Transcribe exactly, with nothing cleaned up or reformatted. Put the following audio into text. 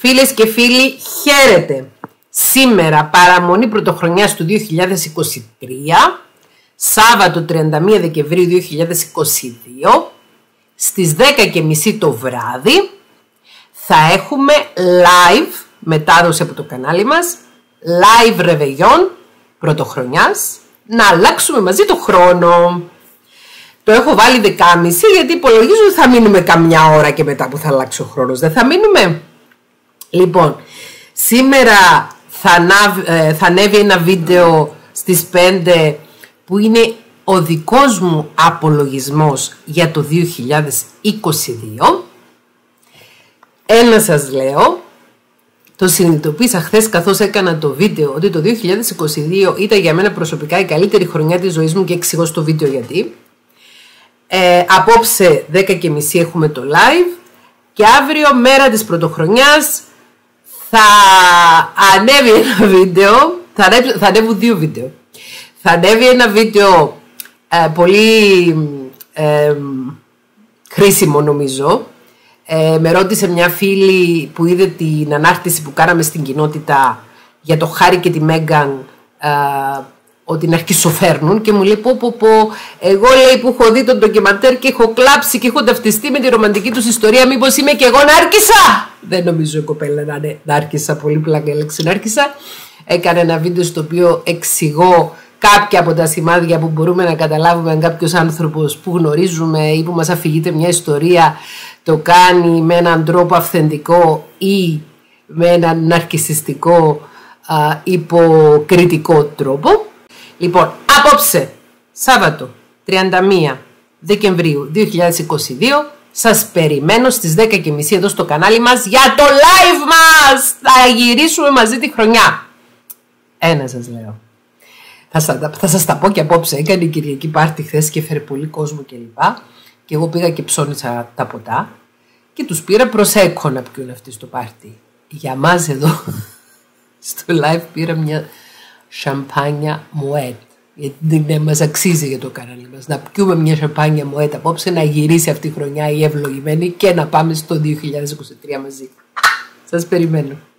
Φίλες και φίλοι, χαίρετε! Σήμερα, παραμονή πρωτοχρονιάς του δύο χιλιάδες είκοσι τρία, Σάββατο τριάντα μία Δεκεμβρίου δύο χιλιάδες είκοσι δύο, στις δέκα και μισή το βράδυ, θα έχουμε live μετάδοση από το κανάλι μας, live ρεβεγιόν πρωτοχρονιάς, να αλλάξουμε μαζί το χρόνο. Το έχω βάλει δεκάμιση γιατί υπολογίζω ότι θα μείνουμε καμιά ώρα και μετά που θα αλλάξει ο χρόνος. Δεν θα μείνουμε. Λοιπόν, σήμερα θα, ανάβ, ε, θα ανέβει ένα βίντεο στις πέντε που είναι ο δικός μου απολογισμός για το δύο χιλιάδες είκοσι δύο. Ένα σας λέω, το συνειδητοποίησα χθες καθώς έκανα το βίντεο, ότι το δύο χιλιάδες είκοσι δύο ήταν για μένα προσωπικά η καλύτερη χρονιά της ζωής μου και εξηγώ στο βίντεο γιατί. Ε, απόψε δέκα και μισή έχουμε το live και αύριο μέρα της πρωτοχρονιάς θα ανέβει ένα βίντεο, θα, ανέβει, θα ανέβουν δύο βίντεο. Θα ανέβει ένα βίντεο ε, πολύ ε, χρήσιμο νομίζω. Ε, με ρώτησε μια φίλη που είδε την ανάρτηση που κάναμε στην κοινότητα για το Χάρη και τη Μέγκαν ε, ότι να αρχισοφέρνουν και μου λέει πω πω πω εγώ λέει που έχω δει τον ντοκιμαντέρ και έχω κλάψει και έχω ταυτιστεί με τη ρομαντική τους ιστορία, μήπως είμαι και εγώ νάρκισσα. Δεν νομίζω η κοπέλα να είναι νάρκισσα, πολύ πλάκα η λέξη νάρκισσα. Έκανε ένα βίντεο στο οποίο εξηγώ κάποια από τα σημάδια που μπορούμε να καταλάβουμε αν κάποιος άνθρωπος που γνωρίζουμε ή που μας αφηγείται μια ιστορία το κάνει με έναν τρόπο αυθεντικό ή με έναν ναρκισσιστικό α, υποκριτικό τρόπο. Λοιπόν, απόψε, Σάββατο τριάντα μία Δεκεμβρίου δύο χιλιάδες είκοσι δύο, σας περιμένω στις δέκα και μισή εδώ στο κανάλι μας για το live μας! Θα γυρίσουμε μαζί τη χρονιά. Ένα σας λέω. Θα, σα, θα σας τα πω και απόψε. Έκανε η Κυριακή πάρτι χθες και έφερε πολύ κόσμο κλπ. Και, και εγώ πήγα και ψώνισα τα ποτά και τους πήρα προσέκο να πιούν αυτοί στο πάρτι. Για μας εδώ στο live πήρα μια σαμπάνια Moet. Γιατί δεν μας αξίζει για το κανάλι μας. Να πιούμε μια σαμπάνια Moet απόψε, να γυρίσει αυτή η χρονιά η ευλογημένη και να πάμε στο δύο χιλιάδες είκοσι τρία μαζί. Σας περιμένω.